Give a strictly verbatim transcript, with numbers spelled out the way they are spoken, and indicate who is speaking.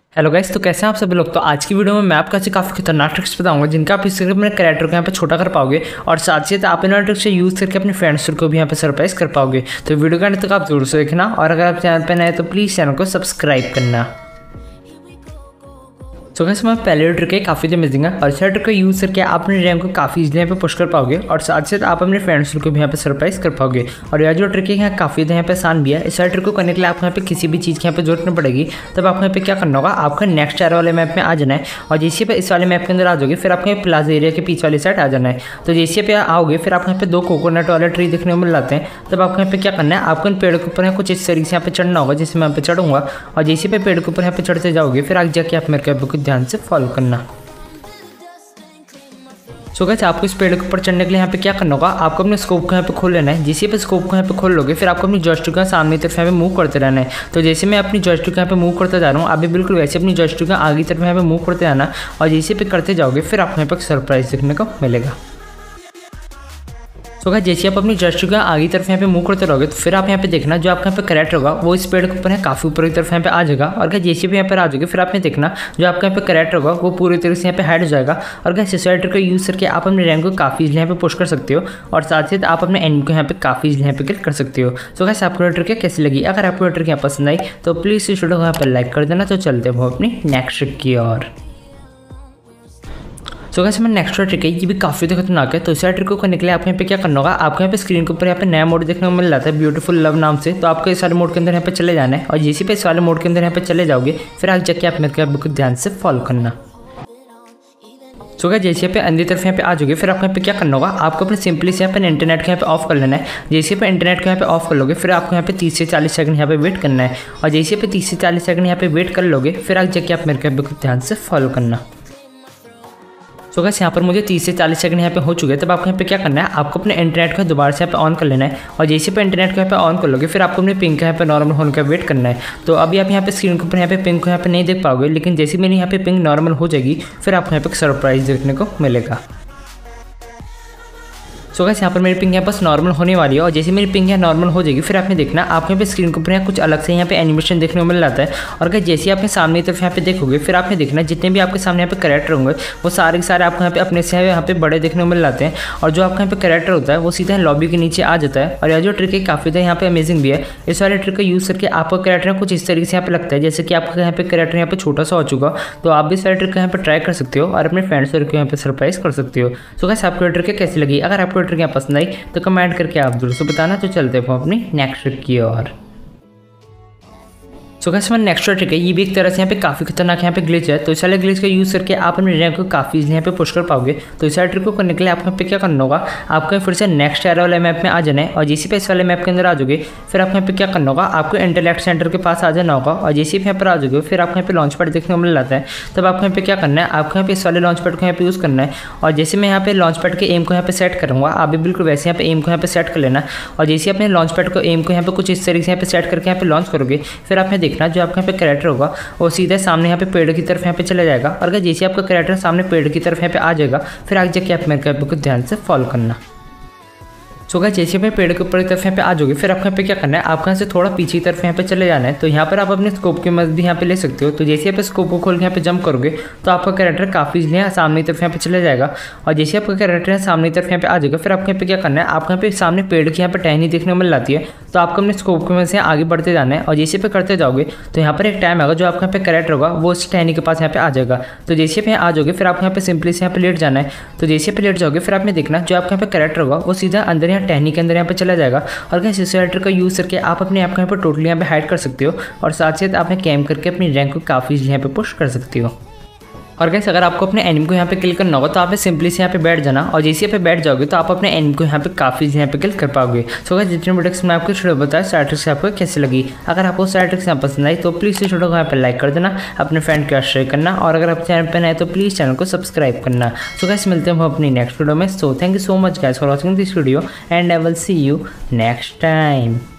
Speaker 1: Hello guys, तो कैसे हैं आप सभी लोग। तो आज की वीडियो में मैं आपको ऐसे काफ़ी खतरनाक ट्रिक्स बताऊंगा जिनका आप इस अपने कैरेक्टर को यहाँ पे छोटा कर पाओगे और साथ ही साथ आप इन ट्रिक्स से यूज़ करके अपने फ्रेंड्स को भी यहाँ पे सरप्राइज कर पाओगे। तो वीडियो के अंत तक आप जरूर से देखना और अगर आप चैनल पर नए तो प्लीज़ चैनल को सब्सक्राइब करना। तो कैसे मैं पहले ट्रिक है काफ़ी अमेजिंग है और इस ट्रिक को यूज़ करके आप अपने रैंक को काफ़ी इजीली यहाँ पे पुश कर पाओगे और साथ साथ आप अपने फ्रेंड्स को भी यहाँ पे सरप्राइज कर पाओगे। और यह जो ट्रिक है यहाँ काफ़ी यहाँ पे आसान भी है। इस ट्रिक को करने के लिए आपको यहाँ पे किसी भी चीज़ की यहाँ पे जरूरत नहीं पड़ेगी। तब आपको यहाँ पे क्या करना होगा, आपको नेक्स्ट एयर वाले मैप में आ जाना है और जैसे पे इस वाले मैप के अंदर आ जाओगे फिर आपको प्लाजा एरिया के पीछे वाली साइड आ जाना है। तो जैसे पे आओगे फिर आपको यहाँ पे दो कोकोनट वाले ट्री देखने को मिल जाते हैं। तब आपको यहाँ पे क्या करना है, आपको इन पेड़ के ऊपर कुछ इस तरीके से यहाँ पे चढ़ना होगा जैसे मैं यहाँ पे चढ़ूंगा और जैसे पे पेड़ के ऊपर यहाँ पे चढ़ते जाओगे फिर आगे जाके आप मेरे को ध्यान से फॉलो करना। सो गाइस, आपको इस पेड़ के ऊपर चढ़ने के लिए यहाँ पे क्या करना होगा, आपको अपने स्कोप को यहाँ पे खोल लेना है। जैसे पे स्कोप को यहाँ पे खोल लोगे फिर आपको अपनी जॉयस्टिक का सामने तरफ यहाँ पे मूव करते रहना है। तो जैसे मैं अपनी जॉयस्टिक यहाँ पे मूव करते जा रहा हूँ, आप भी बिल्कुल वैसे अपनी जॉयस्टिक का आगे तरफ यहाँ पे मूव करते जाना और जैसे पे करते जाओगे फिर आपको यहाँ पे सरप्राइज देखने को मिलेगा। तो गाइस, जैसे आप अपनी जॉयस्टिक का आगे तरफ यहाँ पे मूव करते रहोगे तो फिर आप यहाँ पे देखना जो आपका यहाँ पे कैरेक्टर होगा वो इस पेड़ के ऊपर है काफ़ी ऊपर की तरफ यहाँ पे आ जाएगा। और गाइस, जैसे भी यहाँ पर आ जाओगे फिर आपने देखना जो आपका यहाँ पे कैरेक्टर होगा वो पूरी तरीके से यहाँ पे हाइड हो जाएगा। और गाइस, इस कैरेक्टर को यूज़ करके आप अपने रैंक को काफ़ी इजीली यहाँ पे पुश कर सकते हो और साथ ही आप अपने एनिमी को यहाँ पे काफ़ी इजीली यहाँ पे किल कर सकते हो। तो गाइस, आपको ये ट्रिक कैसी लगी? अगर आपको ये ट्रिक यहाँ पसंद आई तो प्लीज़ इस वीडियो को यहाँ पर लाइक कर देना। तो चलते हो अपनी नेक्स्ट ट्रिक की ओर। सो गाइस, मैं नेक्स्ट ट्रिक है ये भी काफ़ी खतरनाक है। तो इस ट्रिक को करने के लिए आप यहाँ पे क्या करना होगा, आपको यहाँ पे स्क्रीन के ऊपर यहाँ पे नया मोड देखने को मिल जाता है ब्यूटीफुल लव नाम से। तो आपको इस वाले मोड के अंदर यहाँ पे चले जाना है और जैसे पे इस वाले मोड के अंदर यहाँ पे चले जाओगे फिर आगे जाके आप मेरे को ध्यान से फॉलो करना। सो गाइस, जैसे पे अंदर तरफ यहाँ पे आ जाओगे फिर आपको यहाँ पे क्या करना होगा, आपको अपने सिंपली से यहाँ पे इंटरनेट को यहाँ पे ऑफ कर लेना है। जैसे पे इंटरनेट को यहाँ पे ऑफ कर लोगे फिर आपको यहाँ पे तीस से चालीस सेकंड यहाँ पे वेट करना है और जैसे पे तीस से चालीस सेकंड यहाँ पे वेट कर लोगे फिर आगे जाके आप मेरे को ध्यान से फॉलो करना। सो गाइस, यहाँ पर मुझे तीस से चालीस सेकंड यहाँ पे हो चुके हैं। तब आपको यहाँ पे क्या करना है, आपको अपने इंटरनेट को दोबारा से यहाँ पे ऑन कर लेना है और जैसे पे इंटरनेट को यहाँ पे ऑन कर लोगे फिर आपको अपने पिंक का यहाँ पे नॉर्मल होने का वेट करना है। तो अभी आप यहाँ पे स्क्रीन के ऊपर यहाँ पे पिंक को यहाँ पे नहीं देख पाओगे, लेकिन जैसे मेरी यहाँ पे पिंक नॉर्मल हो जाएगी फिर आपको यहाँ पे सरप्राइज देखने को मिलेगा। सो गाइस, यहाँ पर मेरी पिंग यहाँ पास नॉर्मल होने वाली है और जैसे मेरी पिंग यहाँ नॉर्मल हो जाएगी फिर आपने देखना आपको यहाँ पे स्क्रीन के ऊपर यहाँ कुछ अलग से यहाँ पे एनिमेशन देखने को मिल जाता है। और गाइस, जैसे आपने सामने की तरफ यहाँ पे देखोगे फिर आपने देखना जितने भी आपके सामने यहाँ पे कैरेक्टर होंगे वो सारे के सारे आपको यहाँ पे अपने से यहाँ पे बड़े देखने को मिल जाते हैं और जो आपका यहाँ पे कैरेक्टर होता है वो सीधा लॉबी के नीचे आ जाता है। और यह जो ट्रिक है काफ़ी यहाँ पे अमेजिंग भी है। इस वाले ट्रिक का यूज़ करके आपका कैरेक्टर कुछ इस तरीके से यहाँ पे लगता है जैसे कि आपका यहाँ पे कैरेक्टर यहाँ पे छोटा सा हो चुका। तो आप भी इस वाले ट्रिक को यहाँ पे ट्राई कर सकते हो और अपने फ्रेंड्स को यहाँ पे सरप्राइज कर सकते हो। सो गाइस, आपको ये ट्रिक कैसी लगी? अगर आपको ये ट्रिक यहाँ पसंद आई तो कमेंट करके आप जरूर से बताना। तो चलते हैं अपनी नेक्स्ट ट्रिक की ओर। सो गाइस, मैं नेक्स्ट ट्रिक है ये भी एक तरह से यहाँ पे काफ़ी खतरनाक यहाँ पे ग्लिच है। तो इस वाले ग्लिच का यूज़ करके आप अपने रैंक को काफ़ी इजीली यहाँ पे पुश कर पाओगे। तो इस वाले ट्रिक को करने के लिए आपको यहाँ पे क्या करना होगा, आपको फिर से नेक्स्ट एयर वाले मैप में आ जाना है और जैसे पे इस वाले मैप के अंदर आ जाओगे फिर आपको यहाँ पे क्या करना होगा, आपको इंटेलेक्ट सेंटर के पास आ जाना होगा और जैसे भी यहाँ पर आ जाओगे फिर आपको यहाँ पे लॉन्च पैड देखने को मिल जाता है। तब आपको यहाँ पे क्या करना है, आपको यहाँ पे इस वाले लॉन्च पैड को यहाँ पे यूज़ करना है और जैसे मैं यहाँ पे लॉन्च पैड के एम को यहाँ पे सेट करूँगा, आप भी बिल्कुल वैसे यहाँ पे एम को यहाँ पे सेट कर लेना और जैसे अपने लॉन्च पैड को एम को यहाँ पे कुछ इस तरीके से यहाँ पे सेट करके यहाँ पे लॉन्च करोगे फिर आपने देखना जो आपका यहाँ पे कैरेक्टर होगा वो सीधे सामने यहाँ पे पेड़ की तरफ यहाँ पे चला जाएगा। और अगर जैसे आपका कैरेक्टर सामने पेड़ की तरफ यहाँ पे आ जाएगा फिर आगे जाके आप मेरे को ध्यान से फॉलो करना। सो गाइस, जैसे पे पेड़ के ऊपर की तरफ यहाँ पे आ जाओगे फिर आपको यहाँ पे क्या करना है, आपको यहाँ से थोड़ा पीछे की तरफ यहाँ पे चले जाना है। तो यहाँ पर आप अपने स्कोप की मदद भी यहाँ पे ले सकते हो। तो जैसे आप स्कोप को खोल के यहाँ पे जंप करोगे तो आपका कैरेक्टर काफ़ी इजीली सामने की तरफ यहाँ पे चले जाएगा और जैसे आपका कैरेक्टर सामने की तरफ यहाँ पे आ जाएगा फिर आपको यहाँ पे क्या करना है, आपको यहाँ पे सामने पेड़ की यहाँ पे टहनी देखने को मिल जाती है। तो आपको अपने स्कोप की मदद से आगे बढ़ते जाना है और जैसे पे करते जाओगे तो यहाँ पर एक टाइम आएगा जो आपका यहाँ पे कैरेक्टर होगा वो उस टहनी के पास यहाँ पे आ जाएगा। तो जैसे पे आ जाओगे फिर आपको यहाँ पे सिंपली से यहाँ पे लेट जाना है। तो जैसे पे लेट जाओगे फिर आपने देखना जो आपका यहाँ पे कैरेक्टर होगा वो सीधा अंदर यहाँ टहनी के अंदर यहाँ पे चला जाएगा। और गाइस, इस कैरेक्टर का यूज़ करके आप अपने आप को यहाँ पे टोटली यहाँ पे हाइड कर सकते हो और साथ साथ आपने कैम करके अपनी रैंक को काफ़ी यहाँ पे पुश कर सकते हो। और गाइस, अगर आपको अपने एनिमी को यहाँ पे किल करना होगा तो आप सिंपली से यहाँ पे बैठ जाना और जैसे यहाँ पे बैठ जाओगे तो आप अपने एनिमी को यहाँ पे काफ़ी यहाँ पे किल कर पाओगे। सो गाइस, जितने वीडियोस मैं आपको वीडियो बताया सारी ट्रिक्स आपको कैसे लगी? अगर आपको सारी ट्रिक्स यहाँ पसंद आई तो प्लीज़ इस वीडियो को यहाँ पे लाइक कर देना, अपने फ्रेंड के साथ शेयर करना और अगर आप चैनल पर नए तो प्लीज़ चैनल को सब्सक्राइब करना। सो गाइस, मिलते हैं अपनी नेक्स्ट वीडियो में। So thank you so much guys for watching this video and I will see you next time.